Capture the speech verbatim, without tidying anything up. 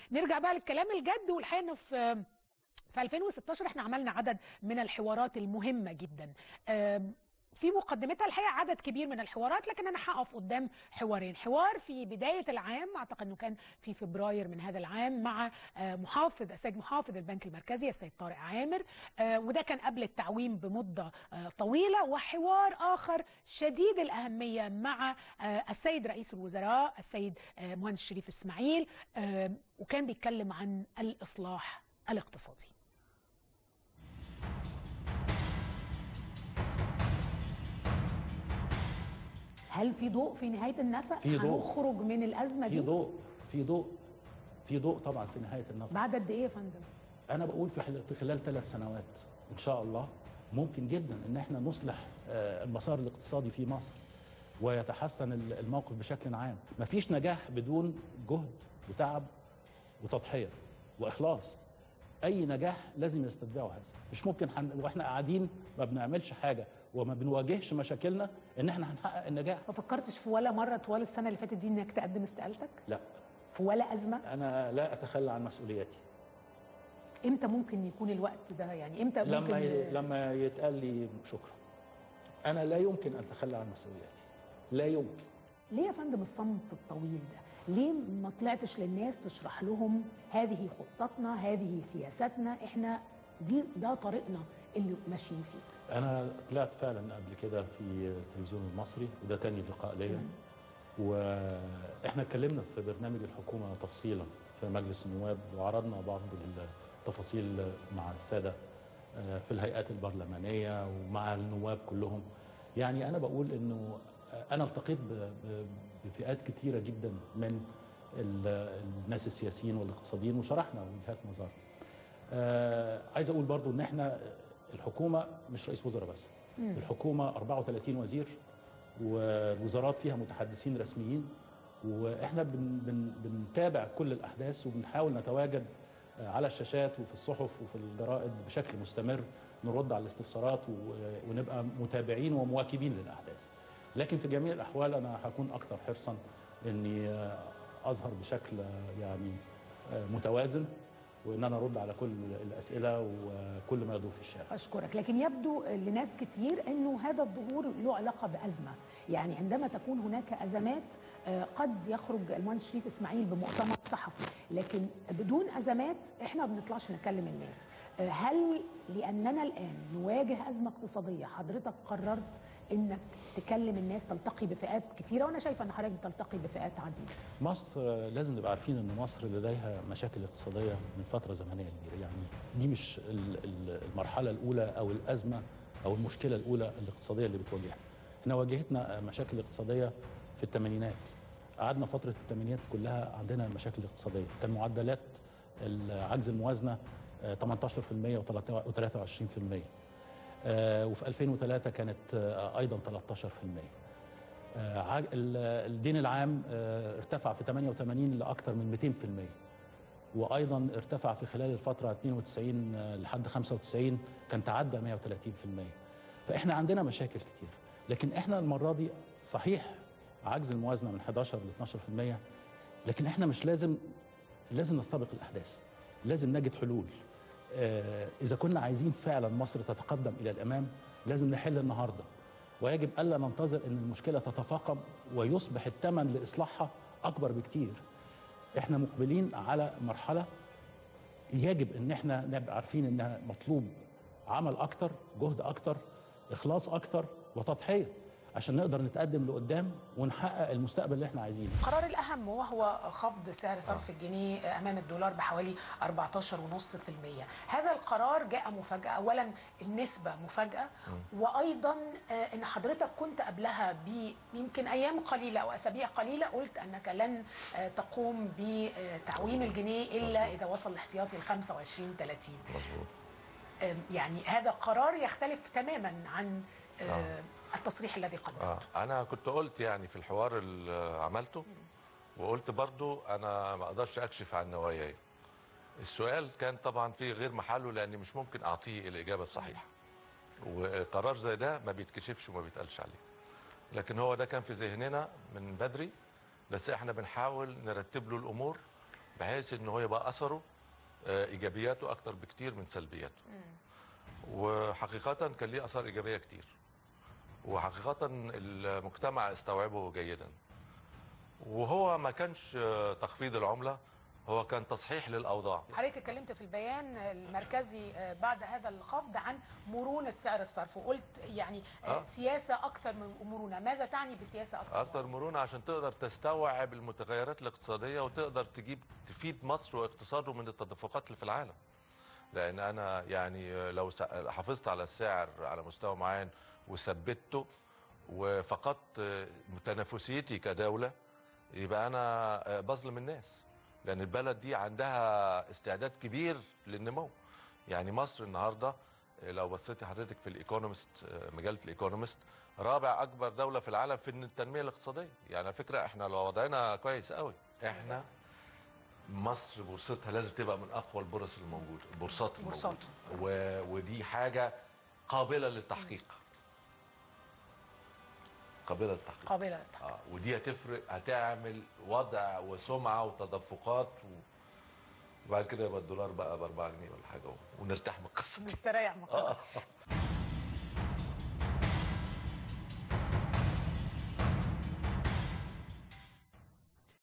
نرجع بقى للكلام الجد، والحقيقه انه في في ألفين وستاشر احنا عملنا عدد من الحوارات المهمه جدا. في مقدمتها الحقيقه عدد كبير من الحوارات، لكن انا هقف قدام حوارين. حوار في بدايه العام، اعتقد انه كان في فبراير من هذا العام، مع محافظ السيد محافظ البنك المركزي السيد طارق عامر، وده كان قبل التعويم بمده طويله. وحوار اخر شديد الاهميه مع السيد رئيس الوزراء السيد مهندس شريف اسماعيل، وكان بيتكلم عن الاصلاح الاقتصادي. هل في ضوء في نهاية النفق؟ في ضوء. هنخرج من الأزمة دي؟ في ضوء في ضوء في ضوء طبعا في نهاية النفق. بعد قد إيه يا فندم؟ أنا بقول في في خلال ثلاث سنوات إن شاء الله ممكن جدا إن احنا نصلح المسار الاقتصادي في مصر ويتحسن الموقف بشكل عام. مفيش نجاح بدون جهد وتعب وتضحية وإخلاص. أي نجاح لازم يستتبعه هذا. مش ممكن حن... واحنا قاعدين ما بنعملش حاجة وما بنواجهش مشاكلنا ان احنا هنحقق النجاح. ما فكرتش في ولا مره طوال السنه اللي فاتت دي انك تقدم استقالتك؟ لا. في ولا ازمه؟ انا لا اتخلى عن مسؤولياتي. امتى ممكن يكون الوقت ده؟ يعني امتى ممكن لما ي... لما يتقال لي شكرا. انا لا يمكن ان اتخلى عن مسؤولياتي. لا يمكن. ليه يا فندم الصمت الطويل ده؟ ليه ما طلعتش للناس تشرح لهم هذه خطتنا، هذه سياستنا، احنا دي ده طريقنا اللي ماشيين فيه؟ أنا طلعت فعلا قبل كده في التلفزيون المصري، وده تاني لقاء ليا، وإحنا اتكلمنا في برنامج الحكومة تفصيلا في مجلس النواب، وعرضنا بعض التفاصيل مع السادة في الهيئات البرلمانية ومع النواب كلهم. يعني أنا بقول إنه أنا التقيت بفئات كتيرة جدا من الناس السياسيين والاقتصاديين وشرحنا وجهات نظرنا. آه عايز اقول برضو ان احنا الحكومه مش رئيس وزراء بس. مم. الحكومه أربعة وثلاثين وزير والوزارات فيها متحدثين رسميين، واحنا بن بن بنتابع كل الاحداث وبنحاول نتواجد على الشاشات وفي الصحف وفي الجرائد بشكل مستمر، نرد على الاستفسارات ونبقى متابعين ومواكبين للاحداث. لكن في جميع الاحوال انا هكون اكثر حرصا اني اظهر بشكل يعني متوازن، وان انا ارد على كل الاسئله وكل ما يدور في الشارع. اشكرك. لكن يبدو لناس كتير انه هذا الظهور له علاقه بازمه، يعني عندما تكون هناك ازمات قد يخرج المهندس شريف اسماعيل بمؤتمر صحفي، لكن بدون ازمات احنا ما بنطلعش نكلم الناس. هل لاننا الان نواجه ازمه اقتصاديه حضرتك قررت انك تكلم الناس، تلتقي بفئات كتيره؟ وانا شايفه ان حضرتك بتلتقي بفئات عديده. مصر لازم نبقى عارفين ان مصر لديها مشاكل اقتصاديه من فتره زمنيه كبيره، يعني دي مش المرحله الاولى او الازمه او المشكله الاولى الاقتصاديه اللي بتواجهنا. احنا واجهتنا مشاكل اقتصاديه في الثمانينات، قعدنا فتره الثمانينات كلها عندنا مشاكل اقتصاديه، كان معدلات عجز الموازنه ثمانية عشر بالمئة وثلاثة وعشرين بالمئة، وفي ألفين وثلاثة كانت ايضا ثلاثة عشر بالمئة. الدين العام ارتفع في ثمانية وثمانين لاكثر من مئتين بالمئة، وايضا ارتفع في خلال الفتره اثنين وتسعين لحد خمسة وتسعين كان تعدى مئة وثلاثين بالمئة. فاحنا عندنا مشاكل كتير، لكن احنا المره دي صحيح عجز الموازنه من إحدى عشر ل اثناشر بالمئة، لكن احنا مش لازم لازم نستبق الاحداث، لازم نجد حلول. آه اذا كنا عايزين فعلا مصر تتقدم الى الامام لازم نحل النهارده، ويجب الا ننتظر ان المشكله تتفاقم ويصبح الثمن لاصلاحها اكبر بكتير. احنا مقبلين على مرحله يجب ان احنا نبقى عارفين انها مطلوب عمل اكتر، جهد اكتر، اخلاص اكتر وتضحيه عشان نقدر نتقدم لقدام ونحقق المستقبل اللي احنا عايزينه. القرار الاهم وهو خفض سعر صرف الجنيه امام الدولار بحوالي أربعة عشر فاصلة خمسة بالمئة. هذا القرار جاء مفاجاه، اولا النسبه مفاجاه، وايضا ان حضرتك كنت قبلها بيمكن ايام قليله او اسابيع قليله قلت انك لن تقوم بتعويم الجنيه الا اذا وصل الاحتياطي ل خمسة وعشرين ثلاثين. مظبوط. يعني هذا قرار يختلف تماما عن آه. التصريح الذي قدمته. آه. أنا كنت قلت يعني في الحوار اللي عملته، وقلت برضو أنا ما أقدرش أكشف عن نواياي. السؤال كان طبعا فيه غير محله لأني مش ممكن أعطيه الإجابة الصحيحة، وقرار زي ده ما بيتكشفش وما بيتقالش عليه، لكن هو ده كان في ذهننا من بدري، بس إحنا بنحاول نرتب له الأمور بحيث ان هو يبقى اثره ايجابياته اكتر بكتير من سلبياته. وحقيقه كان ليه اثار ايجابيه كتير، وحقيقه المجتمع استوعبه جيدا. وهو ما كانش تخفيض العمله، هو كان تصحيح للاوضاع. حضرتك اتكلمت في البيان المركزي بعد هذا الخفض عن مرونه سعر الصرف، وقلت يعني أه؟ سياسه اكثر من مرونه. ماذا تعني بسياسه اكثر اكثر مرونه؟ عشان تقدر تستوعب المتغيرات الاقتصاديه وتقدر تجيب تفيد مصر واقتصاده من التدفقات اللي في العالم. لان انا يعني لو حافظت على السعر على مستوى معين وثبته وفقدت تنافسيتي كدوله، يبقى انا بظلم الناس، لأن البلد دي عندها استعداد كبير للنمو. يعني مصر النهارده لو بصيتي حضرتك في الايكونومست، مجله الايكونومست، رابع اكبر دوله في العالم في التنميه الاقتصاديه. يعني على فكره احنا لو وضعنا كويس قوي، احنا مصر بورصتها لازم تبقى من اقوى البورص الموجوده، البورصات الموجوده، و... ودي حاجه قابله للتحقيق. قابله للتحقيق قابله للتحقيق اه ودي هتفرق، هتعمل وضع وسمعه وتدفقات و... وبعد كده يبقى الدولار بقى ب أربعة جنيه ولا حاجه ونرتاح من القصه، نستريح من القصه.